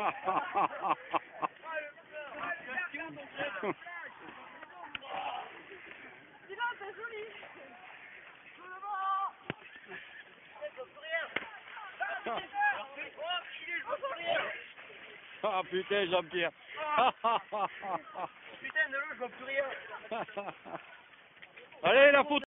t'es joli. Ah putain, Jean-Pierre. Putain de l'eau, je vois plus rien. Allez, la photo.